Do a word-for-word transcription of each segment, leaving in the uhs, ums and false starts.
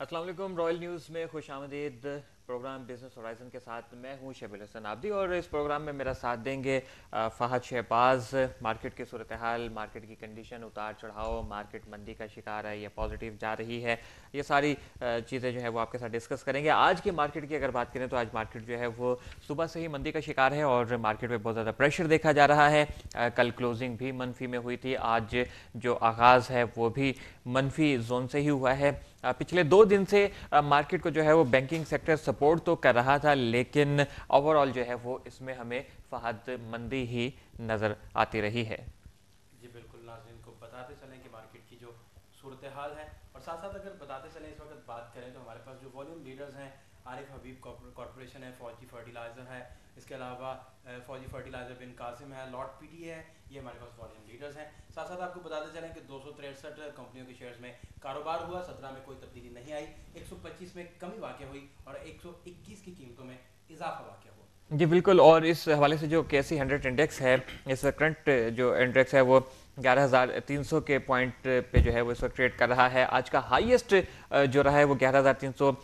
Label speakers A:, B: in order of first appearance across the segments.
A: अस्सलाम वालेकुम। Royal news में खुश आमदीद। प्रोग्राम बिजनेस होराइजन के साथ मैं हूं शबील हसन आबदी और इस प्रोग्राम में मेरा साथ देंगे फ़हद शहबाज। मार्केट की सूरत हाल, मार्केट की कंडीशन, उतार चढ़ाव, मार्केट मंदी का शिकार है या पॉजिटिव जा रही है, ये सारी चीज़ें जो है वो आपके साथ डिस्कस करेंगे। आज की मार्केट की अगर बात करें तो आज मार्केट जो है वो सुबह से ही मंदी का शिकार है और मार्केट में बहुत ज़्यादा प्रेशर देखा जा रहा है। कल क्लोजिंग भी मनफी में हुई थी, आज जो आगाज़ है वो भी मनफी जोन से ही हुआ है। पिछले दो दिन से मार्केट को जो है वो बैंकिंग सेक्टर सपोर्ट तो कर रहा था, लेकिन ओवरऑल जो है वो इसमें हमें फहद मंदी ही नज़र आती रही है।
B: जी बिल्कुल, नाज़रीन को बताते चलें कि मार्केट की जो सूरत हाल है और साथ साथ अगर बताते चलें इस वक्त बात करें तो हमारे पास जो वॉल्यूम लीडर्स हैं, आरिफ हबीब कॉर्पोरेशन है, फौजी फर्टिलाइज़र है, इसके अलावा फौजी फर्टिलाइज़र बिन कासिम है, लॉट पीटी है, ये हमारे पास वॉल्यूम लीडर्स हैं। साथ साथ आपको बताते चलें कि दो सौ तिरसठ कंपनियों के शेयर्स में कारोबार हुआ, सत्रह में कोई तब्दीली नहीं आई, एक सौ पच्चीस में कमी वाक़ हुई और एक सौ इक्कीस की कीमतों में इजाफा वाक़ हुआ।
A: जी बिल्कुल, और इस हवाले से जो कैसी हंड्रेड इंडेक्स है, इस करंट जो इंडेक्स है वो ग्यारह हज़ार तीन सौ के पॉइंट पे जो है वो इस वक्त ट्रेड कर रहा है। आज का हाईएस्ट जो रहा है वो ग्यारह हज़ार तीन सौ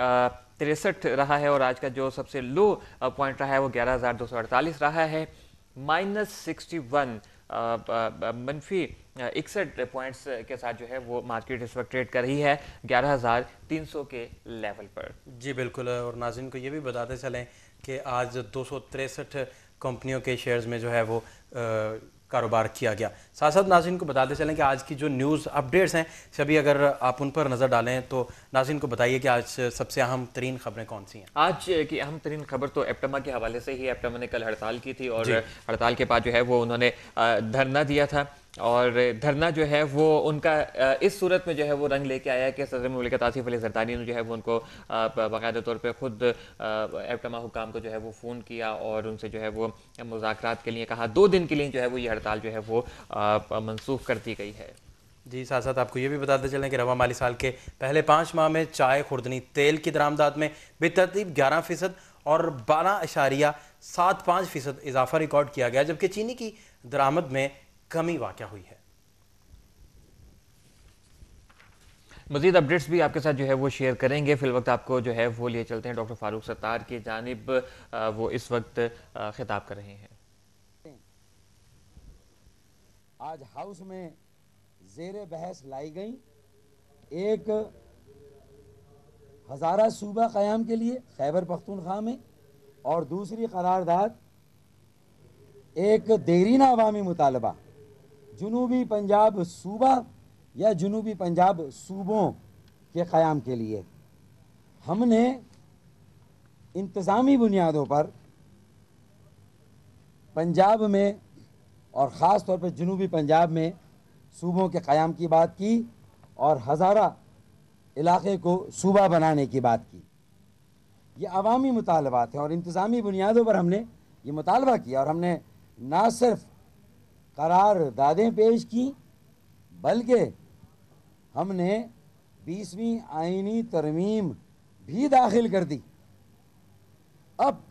A: तिरसठ रहा है और आज का जो सबसे लो पॉइंट रहा है वो ग्यारह हज़ार दो सौ अड़तालीस रहा है। माइनस सिक्सटी वन मनफी इकसठ पॉइंट्स के साथ जो है वो मार्केट इस वक्त ट्रेड कर रही है ग्यारह हज़ार तीन सौ के लेवल पर।
B: जी बिल्कुल, और नाज़रीन को ये भी बताते चलें कि आज दो सौ तिरसठ कंपनियों के शेयर्स में जो है वो आ, कारोबार किया गया। साथ साथ नाज़रीन को बताते चलें कि आज की जो न्यूज़ अपडेट्स हैं सभी अगर आप उन पर नज़र डालें तो नाज़रीन को बताइए कि आज सबसे अहम तरीन खबरें कौन सी हैं।
A: आज की अहम तरीन खबर तो एप्टमा के हवाले से ही। एप्टमा ने कल हड़ताल की थी और
B: जी
A: हड़ताल के बाद जो है वो उन्होंने धरना दिया था और धरना जो है वो उनका इस सूरत में जो है वो रंग लेके आया कि सदर मुमलिकत आसिफ अली ज़रदारी ने जो है वो उनको बाकायदा तौर पे खुद एप्टमा हुकाम को जो है वो फ़ोन किया और उनसे जो है वो मुज़ाकरात के लिए कहा। दो दिन के लिए जो है वो ये हड़ताल जो है वो मनसूख कर दी गई है।
B: जी, साथ साथ आपको ये भी बताते चलें कि रवा माली साल के पहले पाँच माह में चाय, खुर्दनी तेल की दरामदात में बेतरतीब ग्यारह फीसद और बारह अशारिया सात पाँच फीसद इजाफा रिकॉर्ड किया गया, जबकि चीनी की दरामद में कमी वाक़या हुई है।
A: मज़ीद अपडेट्स भी आपके साथ जो है वो शेयर करेंगे। फिल वक्त आपको जो है वो लिए चलते हैं डॉक्टर फारूक सत्तार की जानिब। वो इस वक्त खिताब कर रहे हैं।
C: आज हाउस में ज़ेरे बहस लाई गई एक हज़ारा सूबा क़याम के लिए खैबर पख्तूनख्वा में और दूसरी करारदाद एक देरीना अवामी मुतालबा जुनूबी पंजाब सूबा या जुनूबी पंजाब सूबों के क़याम के लिए। हमने इंतज़ामी बुनियादों पर पंजाब में और ख़ास तौर पर जुनूबी पंजाब में सूबों के क़याम की बात की और हज़ारा इलाक़े को सूबा बनाने की बात की। ये अवामी मुतालबात हैं और इंतज़ामी बुनियादों पर हमने ये मुतालबा किया और हमने ना सिर्फ करारदादें पेश की बल्कि हमने बीसवीं आइनी तरमीम भी दाखिल कर दी। अब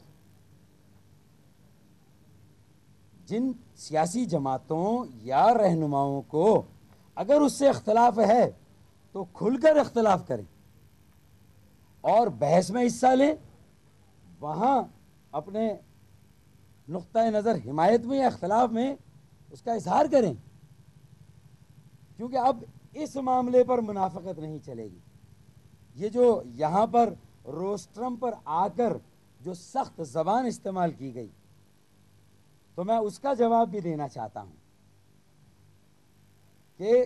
C: जिन सियासी जमातों या रहनुमाओं को अगर उससे इख्तलाफ है तो खुलकर इख्तलाफ करें और बहस में हिस्सा लें, वहाँ अपने नुक्ता नज़र हिमायत में या इख्तलाफ में उसका इजहार करें, क्योंकि अब इस मामले पर मुनाफकत नहीं चलेगी। ये जो यहाँ पर रोस्ट्रम पर आकर जो सख्त ज़बान इस्तेमाल की गई तो मैं उसका जवाब भी देना चाहता हूँ कि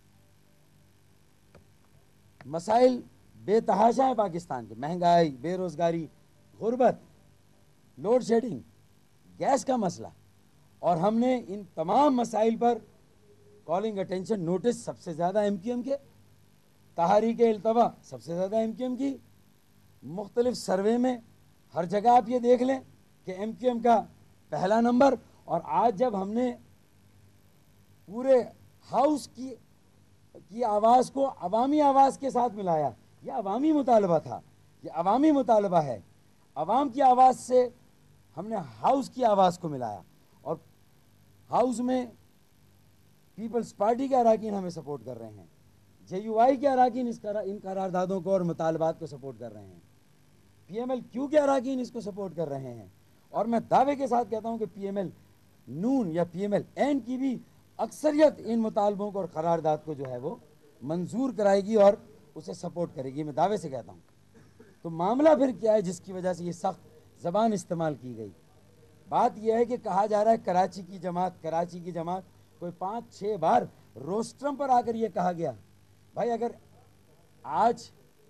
C: मसाइल बेतहाशा है पाकिस्तान के, महंगाई, बेरोज़गारी, गुर्बत, लोड शेडिंग, गैस का मसला, और हमने इन तमाम मसाइल पर कॉलिंग अटेंशन नोटिस सबसे ज़्यादा एम क्यू एम के, तहरीक इल्तवा सबसे ज़्यादा एम क्यू एम की, मुख्तलिफ सर्वे में हर जगह आप ये देख लें कि एम क्यू एम का पहला नंबर। और आज जब हमने पूरे हाउस की की आवाज़ को अवामी आवाज़ के साथ मिलाया, ये अवामी मुतालबा था, ये अवामी मुतालबा है, अवाम की आवाज़ से हमने हाउस की आवाज़ को मिलाया और हाउस में पीपल्स पार्टी के अरकान हमें सपोर्ट कर रहे हैं, جے یو آئی کے اراکین اس ان قراردادوں کو اور مطالبات کو سپورٹ کر رہے ہیں، پی ایم ایل کیو کے اراکین اس کو سپورٹ کر رہے ہیں، اور میں دعوے کے ساتھ کہتا ہوں کہ پی ایم ایل نون یا پی ایم ایل این کی بھی اکثریت ان مطالبوں کو اور قرارداد کو جو ہے وہ منظور کرائے گی اور اسے سپورٹ کرے گی، میں دعوے سے کہتا ہوں۔ تو معاملہ پھر کیا ہے جس کی وجہ سے یہ سخت زبان استعمال کی گئی؟ بات یہ ہے کہ کہا جا رہا ہے کراچی کی جماعت، کراچی کی جماعت، کوئی پانچ چھ بار روسٹرم پر آ کر یہ کہا گیا۔ بھائی اگر آج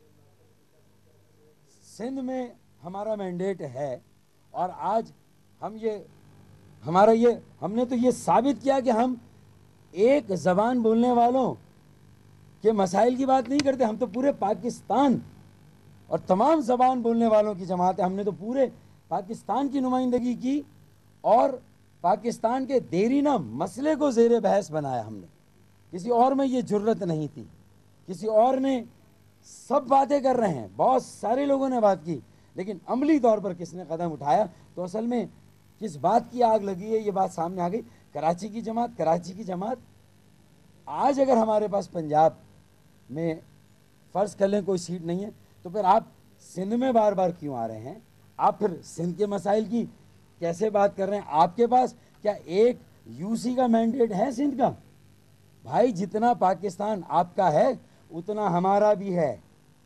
C: سندھ میں ہمارا مینڈیٹ ہے اور آج ہم یہ ہمارا یہ ہم نے تو یہ ثابت کیا کہ ہم ایک زبان بولنے والوں کے مسائل کی بات نہیں کرتے، ہم تو پورے پاکستان اور تمام زبان بولنے والوں کی جماعت ہے، ہم نے تو پورے پاکستان کی نمائندگی کی اور پاکستان کے دیرینہ مسئلے کو زیر بحث بنایا ہم نے۔ کسی اور میں یہ جرت نہیں تھی، کسی اور نے سب باتیں کر رہے ہیں، بہت سارے لوگوں نے بات کی، لیکن عملی طور پر کس نے قدم اٹھایا؟ تو اصل میں کس بات کی آگ لگی ہے یہ بات سامنے آ گئی، کراچی کی جماعت، کراچی کی جماعت۔ آج اگر ہمارے پاس پنجاب میں فرض کر لیں کوئی سیٹ نہیں ہے تو پھر آپ سندھ میں بار بار کیوں آ رہے ہیں؟ آپ پھر سندھ کے مسائل کی کیسے بات کر رہے ہیں؟ آپ کے پاس کیا ایک یو سی کا مینڈیٹ ہے سندھ کا؟ بھائی جتنا پاکستان آپ کا ہے اتنا ہمارا بھی ہے۔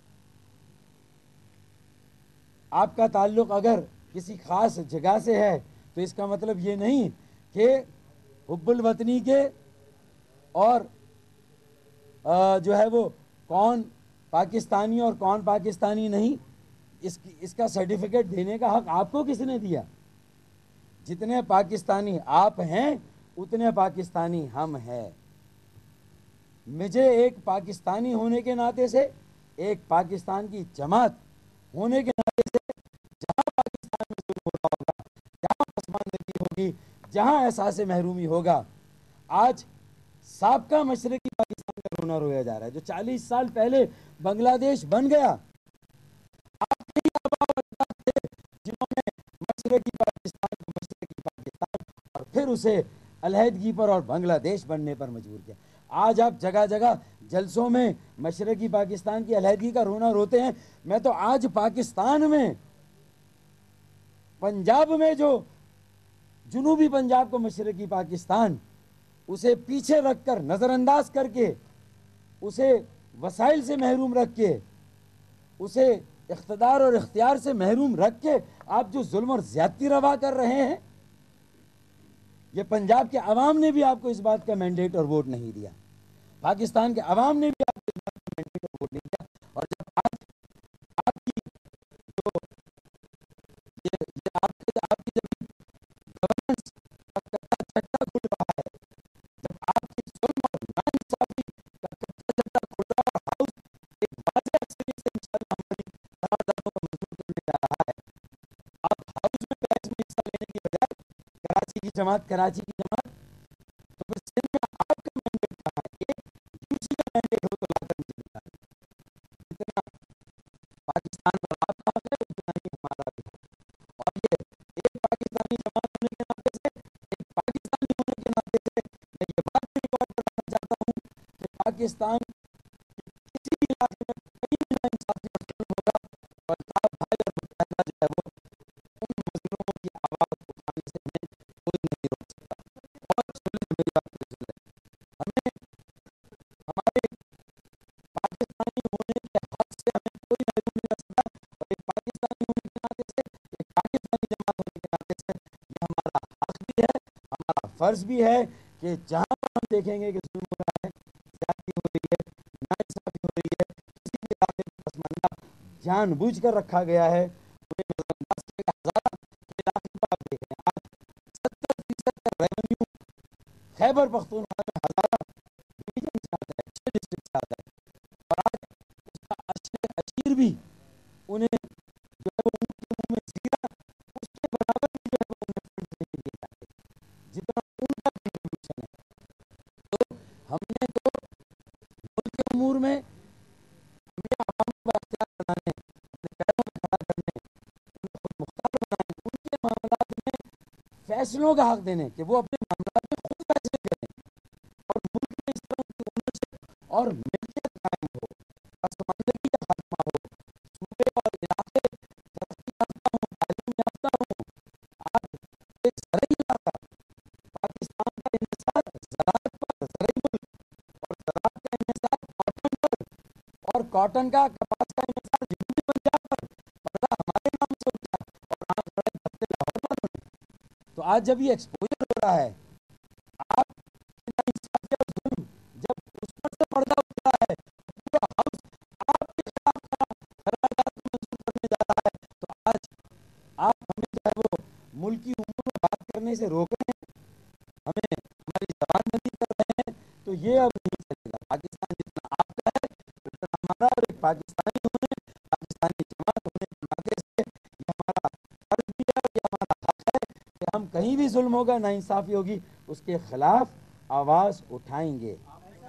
C: آپ کا تعلق اگر کسی خاص جگہ سے ہے تو اس کا مطلب یہ نہیں کہ حب الوطنی کے اور جو ہے وہ کون پاکستانی اور کون پاکستانی نہیں، اس اس کا سرٹیفکیٹ دینے کا حق آپ کو کس نے دیا؟ جتنے پاکستانی آپ ہیں اتنے پاکستانی ہم ہیں۔ مجھے ایک پاکستانی ہونے کے ناطے سے، ایک پاکستان کی جماعت ہونے کے ناطے سے، جہاں پاکستان میں ظلم ہو رہا ہوگا، جہاں پسماندگی ہوگی، جہاں احساس محرومی ہوگا، آج سابقہ مشرقی پاکستان کا رونا رویا جا رہا ہے، جو چالیس سال پہلے بنگلہ دیش بن گیا۔ آپ کے ہی آباء و اجداد تھے جنہوں نے مشرقی پاکستان کو مشرقی پاکستان اور پھر اسے علیحدگی پر اور بنگلہ دیش بننے پر مجبور کیا۔ آج آپ جگہ جگہ جلسوں میں مشرقی پاکستان کی علیحدگی کا رونا روتے ہیں، میں تو آج پاکستان میں پنجاب میں جو جنوبی پنجاب کو مشرقی پاکستان اسے پیچھے رکھ کر، نظر انداز کر کے، اسے وسائل سے محروم رکھ کے، اسے اقتدار اور اختیار سے محروم رکھ کے آپ جو ظلم اور زیادتی روا کر رہے ہیں، یہ پنجاب کے عوام نے بھی آپ کو اس بات کا مینڈیٹ اور ووٹ نہیں دیا، پاکستان کے عوام نے بھی آپ کو اس بات کا مینڈیٹ اور ووٹ نہیں دیا۔ اور جب آج آپ کی جو یہ, یہ آپ کے آپ کی جب گورننس کا کچا چٹا کھل رہا ہے، جب آپ کی ظلم اور ناانصافی کا کچا چٹا کھل رہا ہے، ہاؤس ایک واضح اکثریت سے انشاءاللہ ہماری قراردادوں کو منظور کرنے جا رہا ہے، آپ ہاؤس میں بحث میں حصہ لینے کی بجائے کراچی کی جماعت، کراچی کی جماعت، تو پھر سندھ میں آپ کا مینڈیٹ کہاں ہے؟ ایک یو سی کا مینڈیٹ ہو تو لا کر مجھے دکھائیں۔ جتنا پاکستان پر آپ کا حق ہے اتنا ہی ہمارا بھی حق، اور یہ ایک پاکستانی جماعت ہونے کے ناطے سے، ایک پاکستانی ہونے کے ناطے سے میں یہ بات بھی ریکارڈ کرانا چاہتا ہوں کہ پاکستان کسی بھی علاقے میں کہیں بھی ناانصافی اور ظلم ہوگا، پنجاب بھائی اور متحدہ جو ہے وہ ان مظلوموں کی آواز اٹھانے سے ہمیں کوئی نہیں روک سکتا۔ اور سن لیں میری بات کو، سن لیں، ہمیں ہمارے پاکستانی ہونے کے حق سے ہمیں کوئی محروم نہیں کر سکتا، اور ایک پاکستانی ہونے کے ناطے سے، ایک پاکستانی جماعت ہونے کے ناطے سے یہ ہمارا حق بھی ہے، ہمارا فرض بھی ہے کہ جہاں پر ہم دیکھیں گے کہ ظلم ہو رہا ہے، زیادتی ہو رہی ہے، ناانصافی ہو رہی ہے، کسی بھی علاقے میں پسماندہ جان بوجھ کر رکھا گیا ہے، انہیں نظر انداز کرے گا۔ ہزارہ کے علاقے میں آپ دیکھ رہے ہیں، آج ستر فیصد کا ریونیو خیبر پختونخوا میں ہزارہ ڈویژن سے آتا ہے، چھ ڈسٹرکٹ سے آتا ہے، اور آج اس کا اشر اشیر بھی انہیں جو ہے وہ ان کے منہ میں زیرہ اس کے برابر بھی جو ہے وہ انہیں فنڈ نہیں دیے جاتے جتنا ان کا کنٹریبیوشن ہے۔ تو ہم نے تو ملک کے امور میں ہمیں عوام کو بااختیار بنانے، اپنے پیروں پہ کھڑا کرنے، انہیں خود مختار بنانے، ان کے معاملات میں فیصلوں کا حق دینے کہ وہ اپنے معاملات میں خود فیصلے کریں، اور ملک میں اس طرح کی اونرشپ اور ملکیت ایک زرعی علاقہ، پاکستان کا انحصار زراعت پر، زرعی ملک، اور زراعت کا انحصار کاٹن پر، اور کاٹن کا کپاس کا انحصار جنوبی پنجاب پر، پردہ ہمارے نام سے اٹھا اور آپ زرعی دفتر لاہور والوں نے. تو آج جب یہ ایکسپوجر ہو رہا ہے، آپ انصافی اور ظلم جب اس پر سے پردہ اٹھ رہا ہے، پورا ہاؤس آپ کے خلاف قرارداد کو منظور کرنے جا رہا ہے، تو آج آپ ہمیں جو ہے وہ ملکی امور میں بات کرنے سے روک رہے ہیں، ہمیں ہماری زبان بندی کر رہے ہیں. تو یہ اب نہیں چلے گا. پاکستان جتنا آپ کا ہے اتنا ہمارا، اور ایک پاکستانی ہونے، پاکستانی جماعت ہونے کے ناطے سے یہ ہمارا فرض بھی ہے، یہ ہمارا حق ہے کہ ہم کہیں بھی ظلم ہوگا، ناانصافی ہوگی، اس کے خلاف آواز اٹھائیں گے.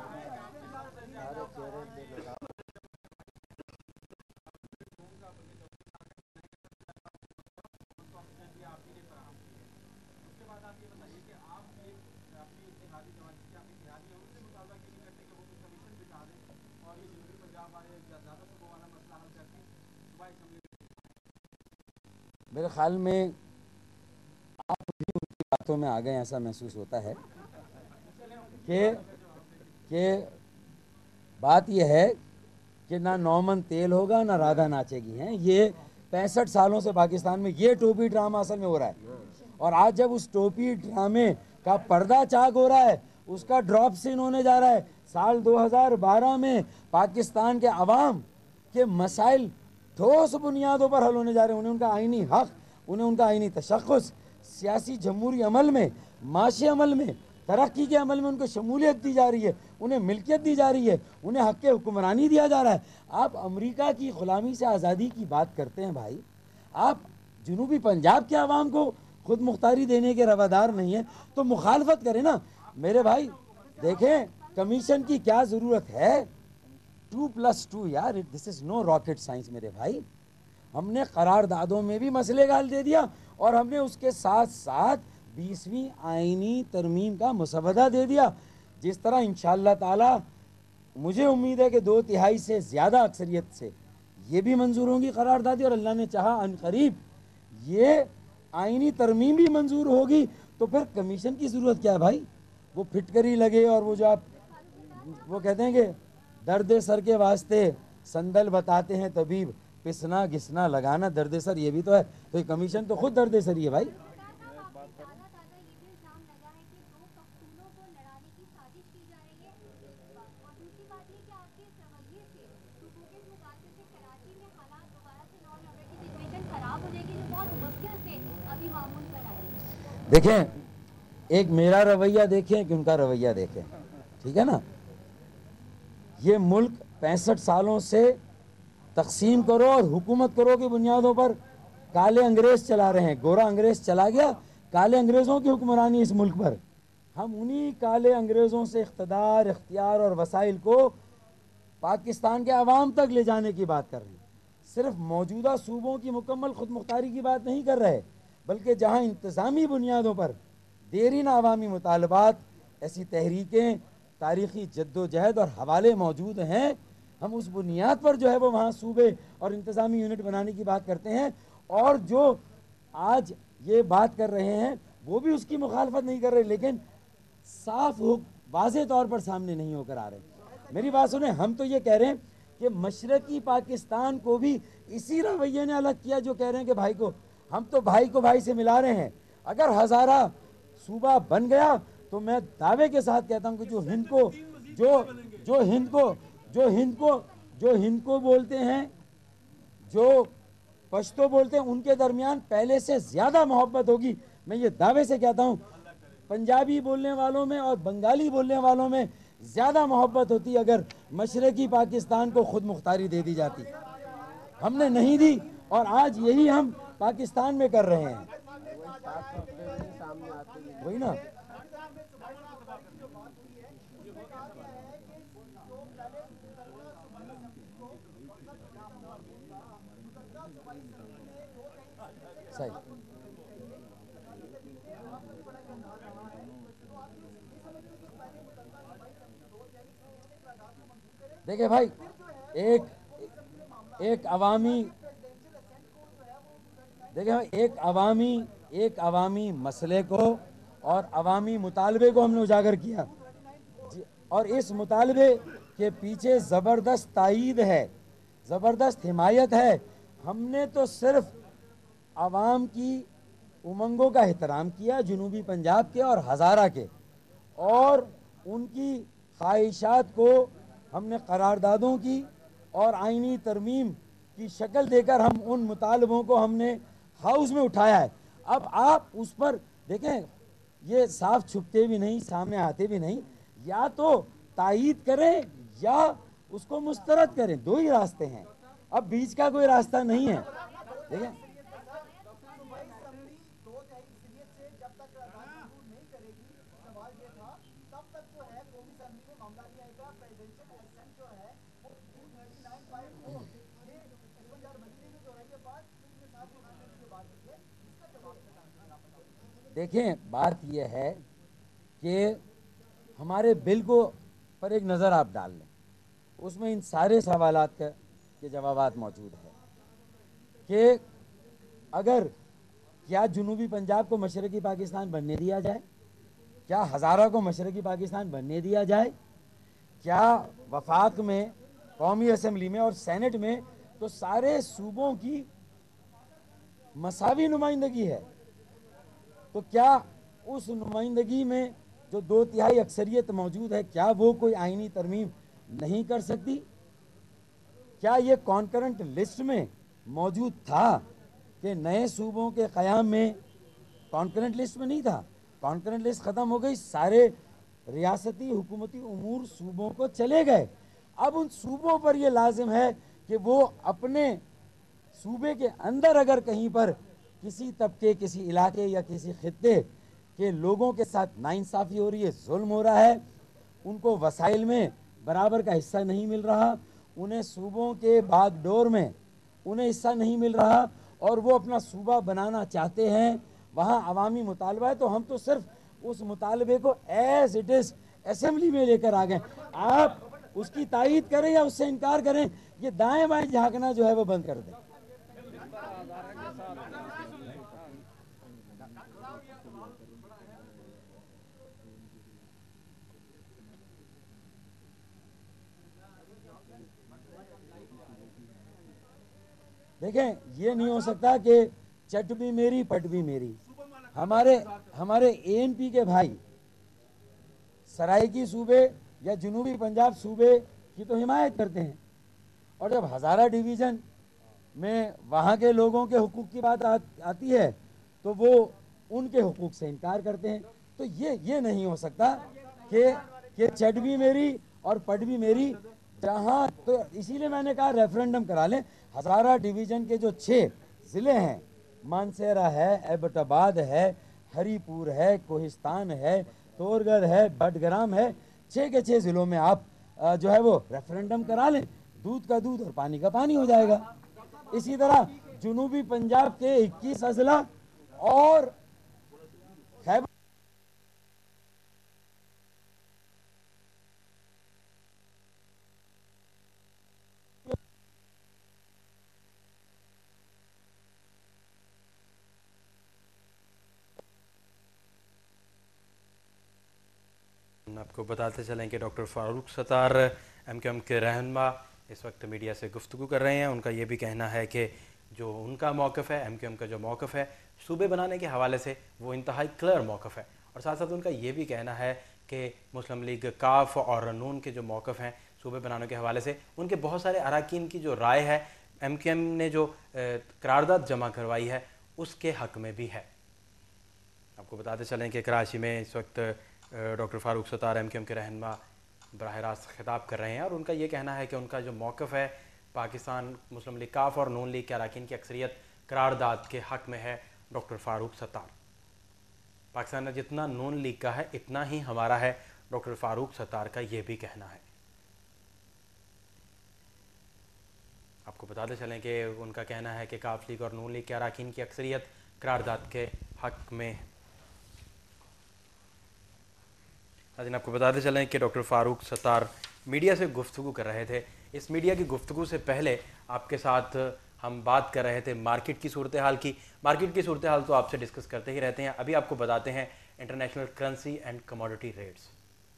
C: میرے خیال میں آپ بھی ان کی باتوں میں آ گئے، ایسا محسوس ہوتا ہے کہ کہ بات یہ ہے کہ نہ نومن تیل ہوگا نہ رادھا ناچے گی. ہیں یہ پینسٹھ سالوں سے پاکستان میں یہ ٹوپی ڈرامہ اصل میں ہو رہا ہے، اور آج جب اس ٹوپی ڈرامے کا پردہ چاک ہو رہا ہے، اس کا ڈراپ سین ہونے جا رہا ہے. سال دو ہزار بارہ میں پاکستان کے عوام کے مسائل ٹھوس بنیادوں پر حل ہونے جا رہے ہیں. انہیں ان کا آئینی حق، انہیں ان کا آئینی تشخص، سیاسی جمہوری عمل میں، معاشی عمل میں، ترقی کے عمل میں ان کو شمولیت دی جا رہی ہے، انہیں ملکیت دی جا رہی ہے، انہیں حق حکمرانی دیا جا رہا ہے. آپ امریکہ کی غلامی سے آزادی کی بات کرتے ہیں بھائی، آپ جنوبی پنجاب کے عوام کو خود مختاری دینے کے روادار نہیں ہیں، تو مخالفت کریں نا. میرے بھائی دیکھیں کمیشن کی کیا ضرورت ہے، ٹو پلس ٹو یار، دس از نو راکٹ سائنس. میرے بھائی ہم نے قراردادوں میں بھی مسئلے کا حل دے دیا، اور ہم نے اس کے ساتھ ساتھ بیسویں آئینی ترمیم کا مسودہ دے دیا، جس طرح انشاءاللہ تعالی مجھے امید ہے کہ دو تہائی سے زیادہ اکثریت سے یہ بھی منظور ہوں گی قراردادی، اور اللہ نے چاہا ان قریب یہ آئینی ترمیم بھی منظور ہوگی. تو پھر کمیشن کی ضرورت کیا ہے بھائی؟ وہ پھٹکری لگے، اور وہ جو آپ وہ کہتے ہیں کہ درد سر کے واسطے سندل بتاتے ہیں طبیب، پسنا گھسنا لگانا درد سر، یہ بھی تو ہے. تو یہ کمیشن تو خود درد سر ہی ہے بھائی. دیکھیں ایک میرا رویہ دیکھیں کہ ان کا رویہ دیکھیں، ٹھیک ہے نا. یہ ملک پینسٹھ سالوں سے تقسیم کرو اور حکومت کرو کی بنیادوں پر کالے انگریز چلا رہے ہیں. گورا انگریز چلا گیا، کالے انگریزوں کی حکمرانی اس ملک پر. ہم انہی کالے انگریزوں سے اقتدار، اختیار اور وسائل کو پاکستان کے عوام تک لے جانے کی بات کر رہے ہیں. صرف موجودہ صوبوں کی مکمل خود مختاری کی بات نہیں کر رہے، بلکہ جہاں انتظامی بنیادوں پر دیرینہ عوامی مطالبات، ایسی تحریکیں، تاریخی جد و جہد اور حوالے موجود ہیں، ہم اس بنیاد پر جو ہے وہ وہاں صوبے اور انتظامی یونٹ بنانے کی بات کرتے ہیں. اور جو آج یہ بات کر رہے ہیں وہ بھی اس کی مخالفت نہیں کر رہے، لیکن صاف واضح طور پر سامنے نہیں ہو کر آ رہے. میری بات سنیں، ہم تو یہ کہہ رہے ہیں کہ مشرقی پاکستان کو بھی اسی رویے نے الگ کیا جو کہہ رہے ہیں کہ بھائی کو ہم تو بھائی کو بھائی سے ملا رہے ہیں. اگر ہزارہ صوبہ بن گیا تو میں دعوے کے ساتھ کہتا ہوں کہ جو ہند کو جو جو ہند کو جو ہند کو جو ہند کو بولتے ہیں، جو پشتو بولتے ہیں، ان کے درمیان پہلے سے زیادہ محبت ہوگی. میں یہ دعوے سے کہتا ہوں پنجابی بولنے والوں میں اور بنگالی بولنے والوں میں زیادہ محبت ہوتی اگر مشرقی پاکستان کو خود مختاری دے دی جاتی. ہم نے نہیں دی، اور آج یہی ہم پاکستان میں کر رہے ہیں. وہی نا. صحیح. دیکھیں بھائی، ایک ایک عوامی دیکھیں ایک عوامی ایک عوامی مسئلے کو اور عوامی مطالبے کو ہم نے اجاگر کیا اور اس مطالبے کے پیچھے زبردست تائید ہے, زبردست حمایت ہے. ہم نے تو صرف عوام کی امنگوں کا احترام کیا, جنوبی پنجاب کے اور ہزارہ کے, اور ان کی خواہشات کو ہم نے قراردادوں کی اور آئینی ترمیم کی شکل دے کر ہم ان مطالبوں کو ہم نے ہاؤس میں اٹھایا ہے. اب آپ اس پر دیکھیں, یہ صاف چھپتے بھی نہیں, سامنے آتے بھی نہیں, یا تو تائید کریں یا اس کو مسترد کریں, دو ہی راستے ہیں, اب بیچ کا کوئی راستہ نہیں ہے. دیکھیں دیکھیں بات یہ ہے کہ ہمارے بل کو پر ایک نظر آپ ڈال لیں, اس میں ان سارے سوالات کا کے جوابات موجود ہے کہ اگر کیا جنوبی پنجاب کو مشرقی پاکستان بننے دیا جائے, کیا ہزارہ کو مشرقی پاکستان بننے دیا جائے, کیا وفاق میں, قومی اسمبلی میں اور سینٹ میں تو سارے صوبوں کی مساوی نمائندگی ہے, تو کیا اس نمائندگی میں جو دو تہائی اکثریت موجود ہے, کیا وہ کوئی آئینی ترمیم نہیں کر سکتی؟ کیا یہ کانکرنٹ لسٹ میں موجود تھا کہ نئے صوبوں کے قیام میں؟ کانکرنٹ لسٹ میں نہیں تھا, کانکرنٹ لسٹ ختم ہو گئی, سارے ریاستی حکومتی امور صوبوں کو چلے گئے. اب ان صوبوں پر یہ لازم ہے کہ وہ اپنے صوبے کے اندر اگر کہیں پر کسی طبقے, کسی علاقے یا کسی خطے کے لوگوں کے ساتھ ناانصافی ہو رہی ہے, ظلم ہو رہا ہے, ان کو وسائل میں برابر کا حصہ نہیں مل رہا, انہیں صوبوں کے باغ ڈور میں انہیں حصہ نہیں مل رہا, اور وہ اپنا صوبہ بنانا چاہتے ہیں, وہاں عوامی مطالبہ ہے, تو ہم تو صرف اس مطالبے کو ایز اٹ از اسمبلی میں لے کر آ گئے. آپ اس کی تائید کریں یا اس سے انکار کریں, یہ دائیں بائیں جھانکنا جو ہے وہ بند کر دیں. دیکھیں یہ نہیں ہو سکتا کہ چٹ بھی میری پٹ بھی میری. ہمارے ہمارے اے این پی کے بھائی سرائیکی صوبے یا جنوبی پنجاب صوبے کی تو حمایت کرتے ہیں, اور جب ہزارہ ڈویژن میں وہاں کے لوگوں کے حقوق کی بات آتی ہے تو وہ ان کے حقوق سے انکار کرتے ہیں. تو یہ یہ نہیں ہو سکتا کہ کہ چٹ بھی میری اور پٹ بھی میری. جہاں تو اسی لیے میں نے کہا ریفرنڈم کرا لیں. ہزارہ ڈویژن کے جو چھ ضلع ہیں, مانسیرا ہے, ایبٹ آباد ہے, ہری پور ہے, کوہستان ہے, تورگڑھ ہے, بٹگرام ہے, چھ کے چھ ضلعوں میں آپ جو ہے وہ ریفرنڈم کرا لیں, دودھ کا دودھ اور پانی کا پانی ہو جائے گا. اسی طرح جنوبی پنجاب کے اکیس اضلاع اور خیبر
B: آپ کو بتاتے چلیں کہ doctor Farooq Sattar M Q M کے رہنما اس وقت میڈیا سے گفتگو کر رہے ہیں. ان کا یہ بھی کہنا ہے کہ جو ان کا موقف ہے, ایم کیو ایم کا جو موقف ہے صوبے بنانے کے حوالے سے, وہ انتہائی کلیئر موقف ہے. اور ساتھ ساتھ ان کا یہ بھی کہنا ہے کہ مسلم لیگ کاف اور نون کے جو موقف ہیں صوبے بنانے کے حوالے سے, ان کے بہت سارے اراکین کی جو رائے ہے ایم کیو ایم نے جو قرارداد جمع کروائی ہے اس کے حق میں بھی ہے. آپ کو بتاتے چلیں کہ کراچی میں اس وقت doctor Farooq Sattar M Q M کے رہنما براہ راست خطاب کر رہے ہیں, اور ان کا یہ کہنا ہے کہ ان کا جو موقف ہے پاکستان مسلم لیگ کاف اور نون لیگ کے اراکین کی اکثریت قرارداد کے حق میں ہے. ڈاکٹر فاروق ستار, پاکستان میں جتنا نون لیگ کا ہے اتنا ہی ہمارا ہے, ڈاکٹر فاروق ستار کا یہ بھی کہنا ہے. آپ کو بتاتے چلیں کہ ان کا کہنا ہے کہ کاف لیگ اور نون لیگ کے اراکین کی اکثریت قرارداد کے حق میں. لیکن آپ کو بتاتے چلیں کہ ڈاکٹر فاروق ستار میڈیا سے گفتگو کر رہے تھے. اس میڈیا کی گفتگو سے پہلے آپ کے ساتھ ہم بات کر رہے تھے مارکیٹ کی صورتحال کی. مارکیٹ کی صورتحال تو آپ سے ڈسکس کرتے ہی رہتے ہیں. ابھی آپ کو بتاتے ہیں international currency and commodity rates.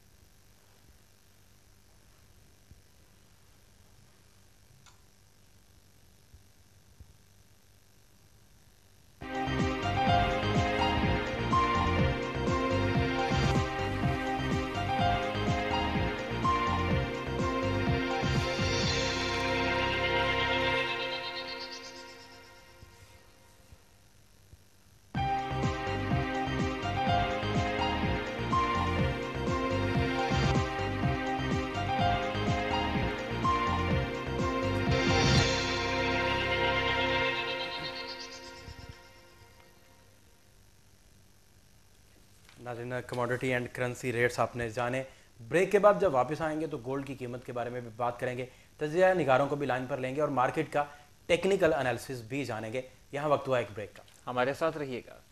B: ناظرین کموڈٹی اینڈ کرنسی ریٹس آپ نے جانے. بریک کے بعد جب واپس آئیں گے تو گولڈ کی قیمت کے بارے میں بھی بات کریں گے, تجزیہ نگاروں کو بھی لائن پر لیں گے اور مارکیٹ کا ٹیکنیکل انالیسس بھی جانیں گے. یہاں وقت ہوا ایک بریک کا,
A: ہمارے ساتھ رہیے گا.